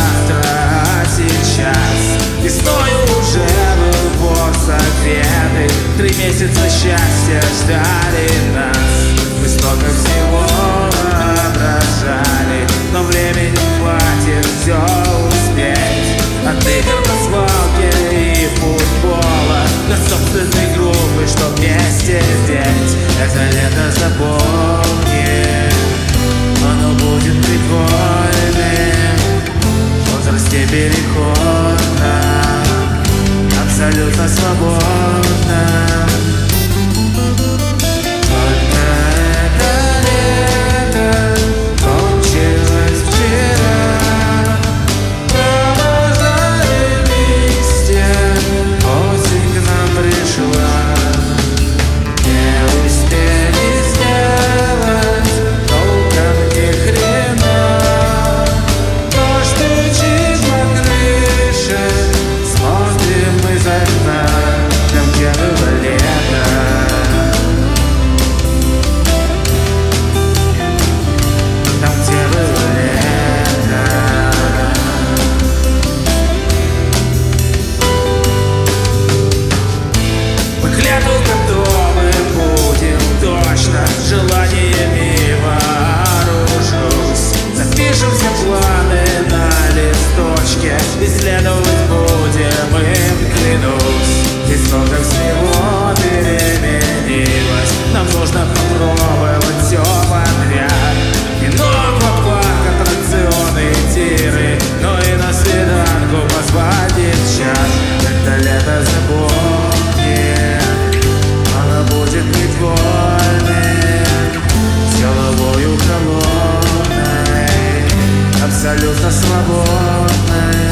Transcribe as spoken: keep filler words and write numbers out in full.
завтра, а сейчас. Весною уже был бог согретый, три месяца счастья ждали нас. Мы столько всего воображали, но времени хватит все успеть. От игр на свалке и футбола до собственной группы, что вместе петь. Это лето запомни, оно будет прикольным. В возрасте переходном, абсолютно свободным. Желаниями вооружусь, запишем все планы на листочке, исследовать будем им, клянусь. Здесь много всего переменилось, нам нужно попробовать все подряд. Кино, аквапарк, аттракционы, тиры, но и на свиданку позвать девчат. Это лето запомни, оно будет прикольным, головою холодной, абсолютно свободной.